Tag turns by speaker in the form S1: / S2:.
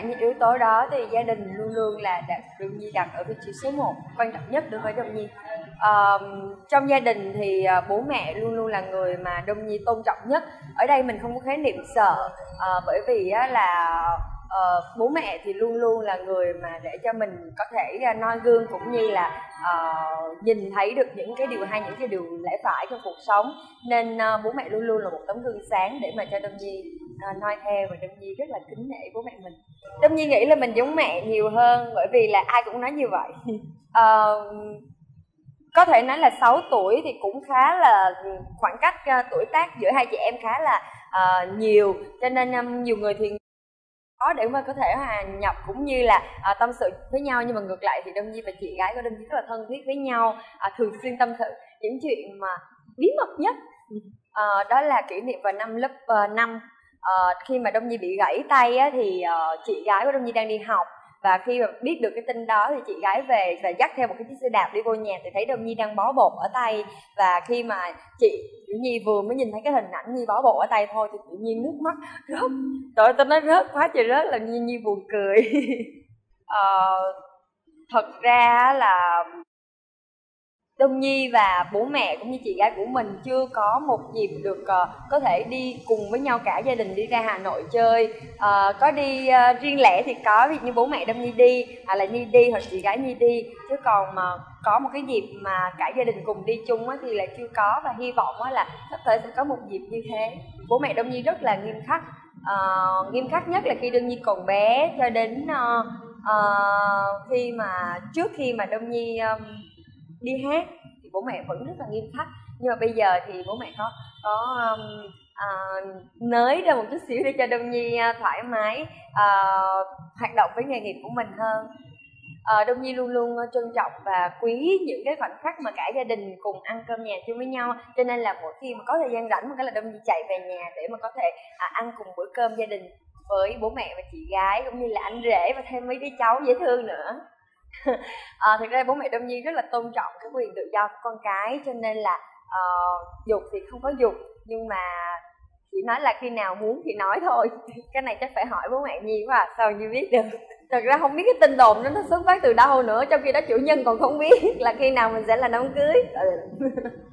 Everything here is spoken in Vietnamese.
S1: những yếu tố đó thì gia đình luôn luôn là Đông Nhi đặt ở vị trí số 1, quan trọng nhất đối với Đông Nhi. Trong gia đình thì bố mẹ luôn luôn là người mà Đông Nhi tôn trọng nhất. Ở đây mình không có khái niệm sợ, bởi vì là bố mẹ thì luôn luôn là người mà để cho mình có thể noi gương, cũng như là nhìn thấy được những cái điều hay, những cái điều lẽ phải trong cuộc sống. Nên bố mẹ luôn luôn là một tấm gương sáng để mà cho Đông Nhi noi theo, và Đông Nhi rất là kính nể bố mẹ mình. Đông Nhi nghĩ là mình giống mẹ nhiều hơn, bởi vì là ai cũng nói như vậy. Có thể nói là 6 tuổi thì cũng khá là khoảng cách tuổi tác giữa hai chị em khá là nhiều, cho nên nhiều người thì có để mà có thể hòa nhập cũng như là tâm sự với nhau. Nhưng mà ngược lại thì Đông Nhi và chị gái của Đông Nhi rất là thân thiết với nhau, thường xuyên tâm sự những chuyện mà bí mật nhất. Đó là kỷ niệm vào năm lớp 5, khi mà Đông Nhi bị gãy tay á, thì chị gái của Đông Nhi đang đi học, và khi mà biết được cái tin đó thì chị gái về và dắt theo một cái chiếc xe đạp đi vô nhà, thì thấy Đông Nhi đang bó bột ở tay. Và khi mà chị Nhi vừa mới nhìn thấy cái hình ảnh Nhi bó bột ở tay thôi thì tự nhiên nước mắt rớt. Trời ơi, tôi nói rớt quá trời rớt, là Nhi buồn cười. Thật ra là Đông Nhi và bố mẹ cũng như chị gái của mình chưa có một dịp được có thể đi cùng với nhau cả gia đình đi ra Hà Nội chơi. Có đi riêng lẻ thì có, ví dụ như bố mẹ Đông Nhi đi, hoặc là Nhi đi, hoặc chị gái Nhi đi. Chứ còn mà có một cái dịp mà cả gia đình cùng đi chung thì là chưa có, và hy vọng là sắp tới sẽ có một dịp như thế. Bố mẹ Đông Nhi rất là nghiêm khắc, nghiêm khắc nhất là khi Đông Nhi còn bé, cho đến trước khi mà Đông Nhi đi hát thì bố mẹ vẫn rất là nghiêm khắc. Nhưng mà bây giờ thì bố mẹ có nới ra một chút xíu để cho Đông Nhi thoải mái hoạt động với nghề nghiệp của mình hơn. Đông Nhi luôn luôn trân trọng và quý những cái khoảnh khắc mà cả gia đình cùng ăn cơm nhà chung với nhau. Cho nên là mỗi khi mà có thời gian rảnh một cái là Đông Nhi chạy về nhà để mà có thể ăn cùng bữa cơm gia đình với bố mẹ và chị gái, cũng như là anh rể và thêm mấy đứa cháu dễ thương nữa. Thực ra bố mẹ Đông Nhi rất là tôn trọng cái quyền tự do của con cái, cho nên là giục thì không có giục, nhưng mà chỉ nói là khi nào muốn thì nói thôi. Cái này chắc phải hỏi bố mẹ Nhi quá sao Nhi biết được. Thật ra không biết cái tin đồn đó nó xuất phát từ đâu nữa, trong khi đó chủ nhân còn không biết là khi nào mình sẽ là đám cưới.